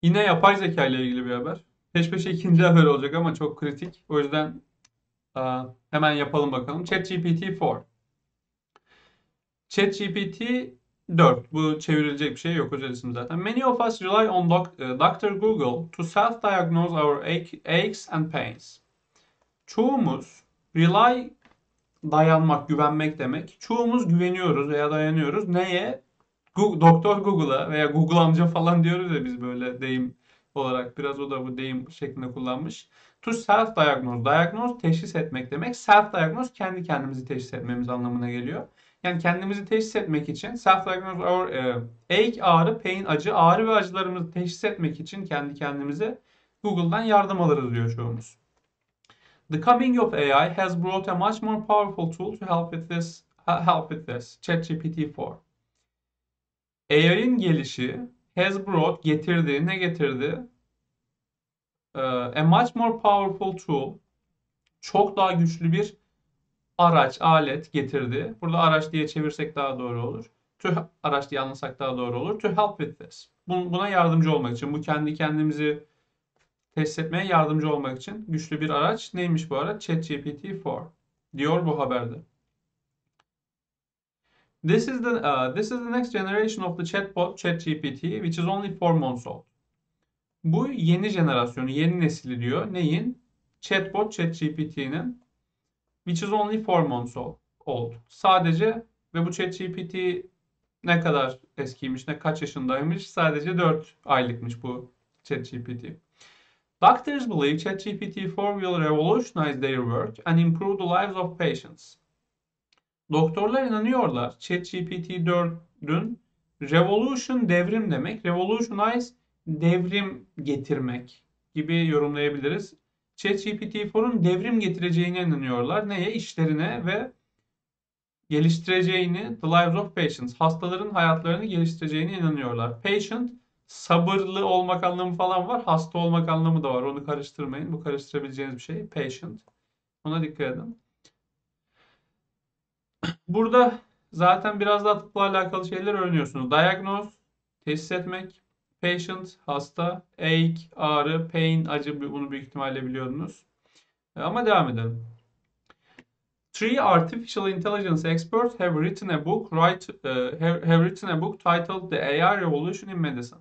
Yine yapay zeka ile ilgili bir haber. Peş peşe ikinci haber olacak ama çok kritik. O yüzden hemen yapalım bakalım. ChatGPT 4. ChatGPT 4. Bu çevrilecek bir şey yok. Özel isim zaten. Many of us rely on Dr. Google to self-diagnose our aches and pains. Çoğumuz rely dayanmak, güvenmek demek. Çoğumuz güveniyoruz veya dayanıyoruz. Neye? Doktor Google'a veya Google amca falan diyoruz ya biz böyle deyim olarak. Biraz o da bu deyim şeklinde kullanmış. To self diagnose. Diagnose teşhis etmek demek. Self diagnose kendi kendimizi teşhis etmemiz anlamına geliyor. Yani kendimizi teşhis etmek için self diagnose or ache ağrı, pain acı, ağrı ve acılarımızı teşhis etmek için kendi kendimize Google'dan yardım alırız diyor çoğumuz. The coming of AI has brought a much more powerful tool to help with this. ChatGPT 4. AI'ın gelişi has brought getirdi. Ne getirdi? A much more powerful tool. Çok daha güçlü bir araç, alet getirdi. Burada araç diye çevirsek daha doğru olur. Araç diye anlasak daha doğru olur. To help with this. Buna yardımcı olmak için. Bu kendi kendimizi test etmeye yardımcı olmak için güçlü bir araç. Neymiş bu araç? ChatGPT 4 diyor bu haberde. This is the next generation of the chatbot ChatGPT, which is only 4 months old. Bu yeni jenerasyonu, yeni nesili diyor. Neyin? Chatbot ChatGPT'nin, which is only 4 months old. Sadece ve bu ChatGPT ne kadar eskiymiş, kaç yaşındaymış? Sadece 4 aylıkmış bu ChatGPT. Doctors believe ChatGPT 4 will revolutionize their work and improve the lives of patients. Doktorlar inanıyorlar ChatGPT 4'ün revolution devrim demek. Revolutionize devrim getirmek gibi yorumlayabiliriz. ChatGPT 4'ün devrim getireceğine inanıyorlar. Neye? İşlerine ve geliştireceğini, the lives of patients, hastaların hayatlarını geliştireceğine inanıyorlar. Patient, sabırlı olmak anlamı falan var. Hasta olmak anlamı da var. Onu karıştırmayın. Bu karıştırabileceğiniz bir şey. Patient. Ona dikkat edin. Burada zaten biraz daha tıpla alakalı şeyler öğreniyorsunuz. Diagnose, teşhis etmek, patient, hasta, ache, ağrı, pain, acı bunu büyük ihtimalle biliyordunuz. Ama devam edelim. Three artificial intelligence experts have written a book, titled The AI Revolution in Medicine.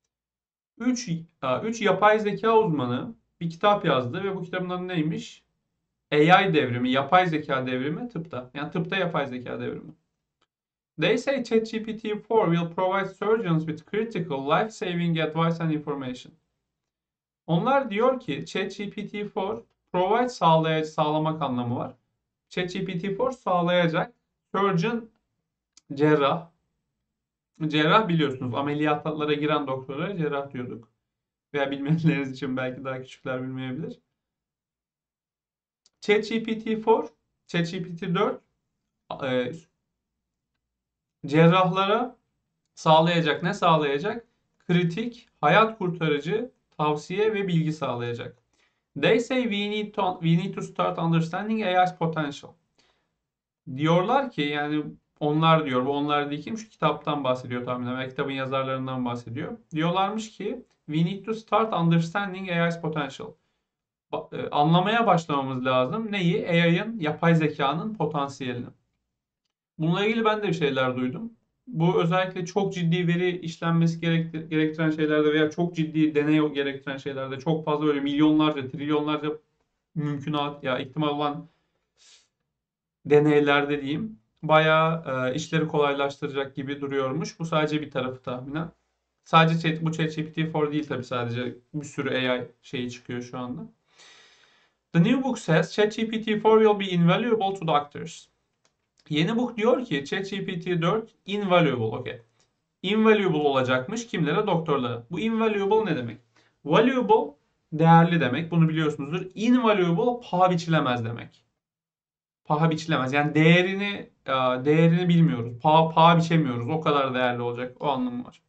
Üç yapay zeka uzmanı bir kitap yazdı ve bu kitabın adı neymiş? AI devrimi, yapay zeka devrimi tıpta. Yani tıpta yapay zeka devrimi. They say ChatGPT 4 will provide surgeons with critical life-saving advice and information. Onlar diyor ki ChatGPT 4 provide sağlamak anlamı var. ChatGPT 4 sağlayacak surgeon cerrah. Cerrah biliyorsunuz ameliyatlara giren doktora cerrah diyorduk. Veya bilmeyenleriniz için belki daha küçükler bilmeyebilir. ChatGPT 4 cerrahlara sağlayacak ne sağlayacak? Kritik, hayat kurtarıcı tavsiye ve bilgi sağlayacak. They say we need to start understanding AI's potential. Diyorlar ki yani onlar diyor, bu onlar değil kim? Şu kitaptan bahsediyor tahminen. Veya kitabın yazarlarından bahsediyor. Diyorlarmış ki we need to start understanding AI's potential. Anlamaya başlamamız lazım. Neyi? AI'ın, yapay zekanın potansiyelini. Bununla ilgili ben de bir şeyler duydum. Bu özellikle çok ciddi veri işlenmesi gerektiren şeylerde veya çok ciddi deney gerektiren şeylerde çok fazla böyle milyonlarca, trilyonlarca mümkünat ya ihtimal olan deneylerde diyeyim bayağı işleri kolaylaştıracak gibi duruyormuş. Bu sadece bir tarafı tahminen. Sadece bu ChatGPT 4 değil tabii sadece bir sürü AI şeyi çıkıyor şu anda. The new book says ChatGPT 4 will be invaluable to doctors. Yeni book diyor ki ChatGPT 4 invaluable, okay. Invaluable olacakmış kimlere? Doktorlara. Bu invaluable ne demek? Valuable değerli demek. Bunu biliyorsunuzdur. Invaluable paha biçilemez demek. Paha biçilemez. Yani değerini bilmiyoruz. Paha biçemiyoruz. O kadar değerli olacak. O anlamı var.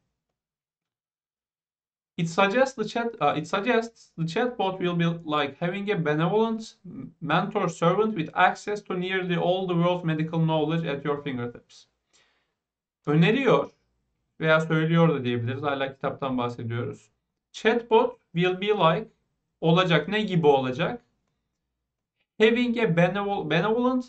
It suggests the chatbot will be like having a benevolent mentor servant with access to nearly all the world's medical knowledge at your fingertips. Öneriyor veya söylüyor da diyebiliriz. Hala kitaptan bahsediyoruz. Chatbot will be like olacak. Ne gibi olacak? Having a benevolent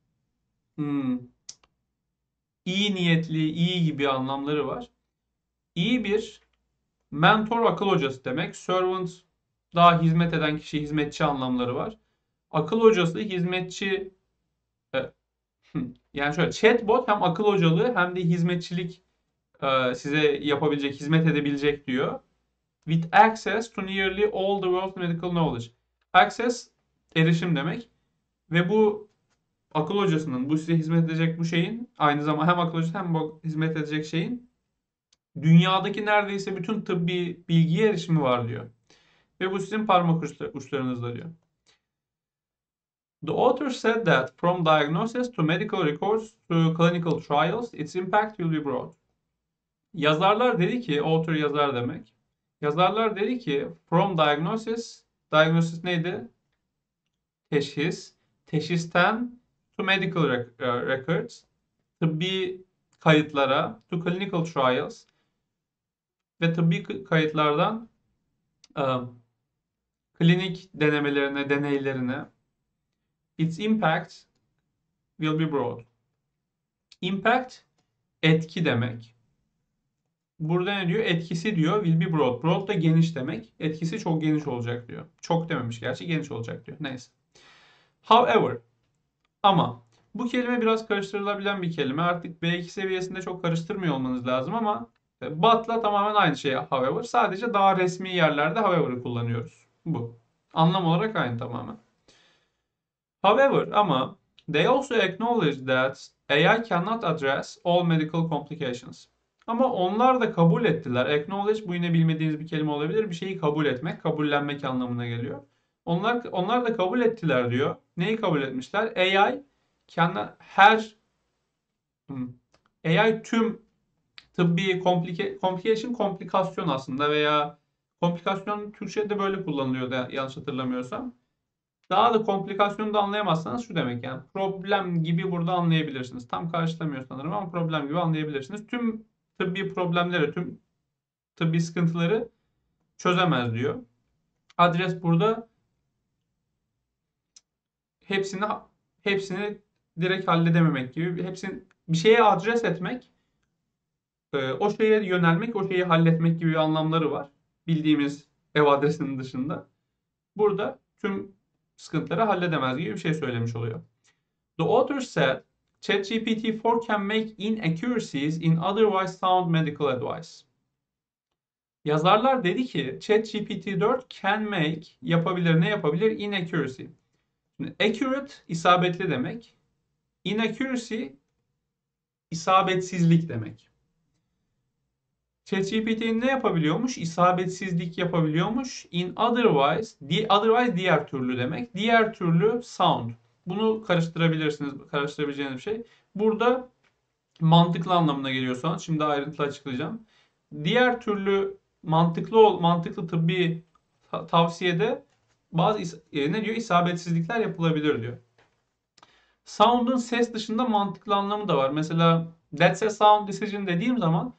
iyi niyetli, iyi gibi anlamları var. İyi bir mentor, akıl hocası demek. Servant daha hizmet eden kişi, hizmetçi anlamları var. Akıl hocası, hizmetçi e, yani şöyle chatbot hem akıl hocalığı hem de hizmetçilik size yapabilecek, hizmet edebilecek diyor. With access to nearly all the world's medical knowledge. Access erişim demek. Ve bu akıl hocasının, bu size hizmet edecek bu şeyin aynı zamanda hem akıl hocası hem bu hizmet edecek şeyin dünyadaki neredeyse bütün tıbbi bilgiye erişimi var diyor. Ve bu sizin parmak uçlarınızda diyor. The author said that from diagnosis to medical records to clinical trials, its impact will be broad. Yazarlar dedi ki, author yazar demek. Yazarlar dedi ki, from diagnosis, diagnosis neydi? Teşhis. Teşhisten to medical records, tıbbi kayıtlara, to clinical trials ve tıbbi kayıtlardan klinik denemelerine, deneylerine. Its impact will be broad. Impact etki demek. Burada ne diyor? Etkisi diyor will be broad. Broad da geniş demek. Etkisi çok geniş olacak diyor. Çok dememiş gerçi, geniş olacak diyor. Neyse. However, ama bu kelime biraz karıştırılabilen bir kelime. Artık B2 seviyesinde çok karıştırmıyor olmanız lazım ama but'la tamamen aynı şey however. Sadece daha resmi yerlerde however'ı kullanıyoruz. Bu. Anlam olarak aynı tamamen. However, ama they also acknowledge that AI cannot address all medical complications. Ama onlar da kabul ettiler. Acknowledge bu yine bilmediğiniz bir kelime olabilir. Bir şeyi kabul etmek, kabullenmek anlamına geliyor. Onlar da kabul ettiler diyor. Neyi kabul etmişler? AI tüm tıbbi komplikasyon aslında veya komplikasyon Türkçe'de böyle kullanılıyor da yanlış hatırlamıyorsam. Daha da komplikasyonu da anlayamazsanız şu demek yani problem gibi burada anlayabilirsiniz. Tam karşılamıyor sanırım ama problem gibi anlayabilirsiniz. Tüm tıbbi problemleri, tüm tıbbi sıkıntıları çözemez diyor. Adres burada hepsini direkt halledememek gibi. Hepsini bir şeye adres etmek, o şeye yönelmek, o şeyi halletmek gibi anlamları var. Bildiğimiz ev adresinin dışında. Burada tüm sıkıntıları halledemez gibi bir şey söylemiş oluyor. The author said ChatGPT-4 can make inaccuracies in otherwise sound medical advice. Yazarlar dedi ki ChatGPT-4 can make yapabilir, ne yapabilir? Inaccuracy. Şimdi accurate isabetli demek. Inaccuracy isabetsizlik demek. ChatGPT ne yapabiliyormuş? İsabetsizlik yapabiliyormuş. In otherwise diğer türlü demek. Diğer türlü sound. Bunu karıştırabileceğiniz bir şey. Burada mantıklı anlamına geliyor sound. Şimdi ayrıntılı açıklayacağım. Diğer türlü mantıklı tıbbi tavsiyede bazı ne diyor? İsabetsizlikler yapılabilir diyor. Sound'un ses dışında mantıklı anlamı da var. Mesela that's a sound decision dediğim zaman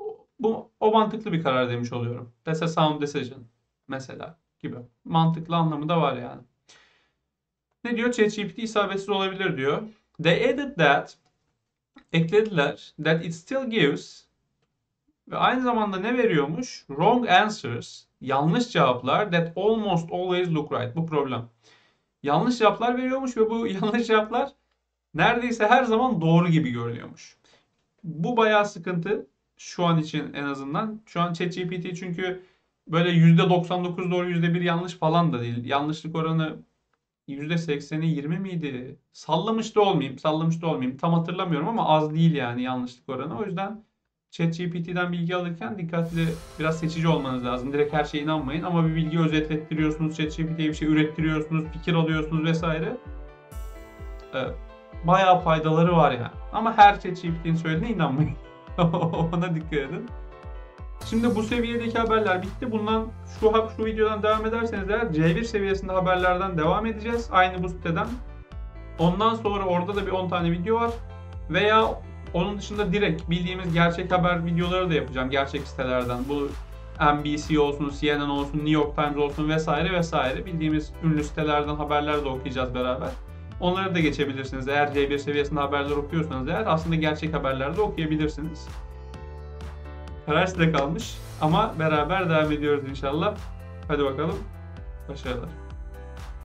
o mantıklı bir karar demiş oluyorum. That's a sound decision mesela gibi. Mantıklı anlamı da var yani. Ne diyor? ChatGPT isabetsiz olabilir diyor. They added that eklediler that it still gives ve aynı zamanda ne veriyormuş? Wrong answers, yanlış cevaplar that almost always look right. Bu problem. Yanlış cevaplar veriyormuş ve bu yanlış cevaplar neredeyse her zaman doğru gibi görünüyormuş. Bu bayağı sıkıntı şu an için en azından. Şu an ChatGPT çünkü böyle %99 doğru %1 yanlış falan da değil. Yanlışlık oranı %80'i 20 miydi? Sallamış da olmayayım. Tam hatırlamıyorum ama az değil yani yanlışlık oranı. O yüzden ChatGPT'den bilgi alırken dikkatli, biraz seçici olmanız lazım. Direkt her şeye inanmayın ama bir bilgi özetlettiriyorsunuz, ChatGPT'ye bir şey ürettiriyorsunuz, fikir alıyorsunuz vesaire. Bayağı faydaları var yani. Ama her ChatGPT'nin söylediğine inanmayın. Ona dikkat edin. Şimdi bu seviyedeki haberler bitti. Bundan şu videodan devam ederseniz eğer C1 seviyesinde haberlerden devam edeceğiz. Aynı bu siteden. Ondan sonra orada da bir 10 tane video var. Veya onun dışında direkt bildiğimiz gerçek haber videoları da yapacağım. Gerçek sitelerden. Bu NBC olsun, CNN olsun, New York Times olsun vesaire vesaire. Bildiğimiz ünlü sitelerden haberler de okuyacağız beraber. Onları da geçebilirsiniz. Eğer C1 seviyesinde haberler okuyorsanız eğer aslında gerçek haberler de okuyabilirsiniz. Karar size kalmış ama beraber devam ediyoruz inşallah. Hadi bakalım. Başarılar.